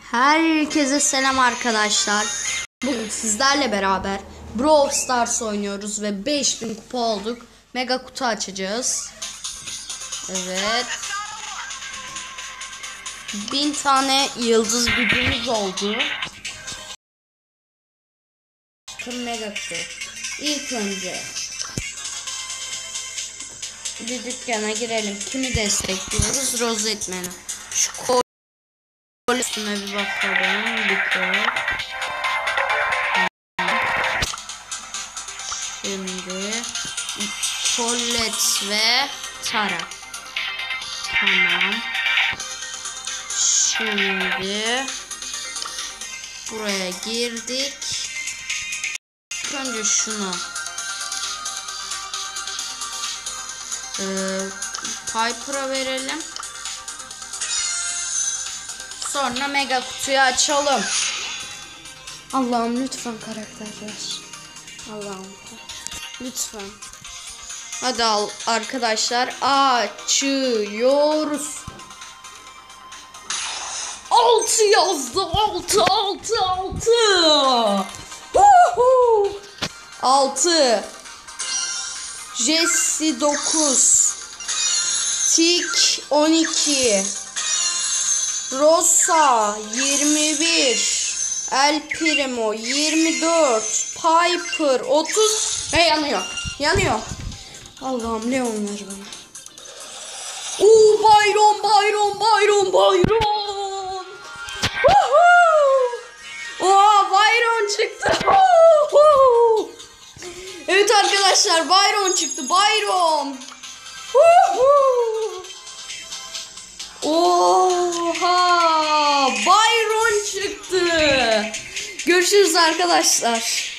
Herkese selam arkadaşlar. Bugün sizlerle beraber Brawl Stars oynuyoruz ve 5000 kupa olduk. Mega kutu açacağız. Evet. 1000 tane yıldız gücümüz oldu. Mega kutu. İlk önce bir dükkana girelim. Kimi destekliyoruz? Rozetmen'i. Şu üstüne bir bakalım. Şimdi Colette ve Tara. Tamam. Şimdi buraya girdik. Önce şunu Piper'a verelim. Sonra mega kutuyu açalım. Allah'ım lütfen karakterler. Allah'ım lütfen. Hadi arkadaşlar açıyoruz. 6 yazdı. 6. Jesse 9. Tik 12. Rosa 21. El Primo 24. Piper 30. Ve yanıyor. Allah'ım ne onlar bana. Byron. Byron çıktı. Evet arkadaşlar, Byron çıktı. Oha! Byron çıktı. Görüşürüz arkadaşlar.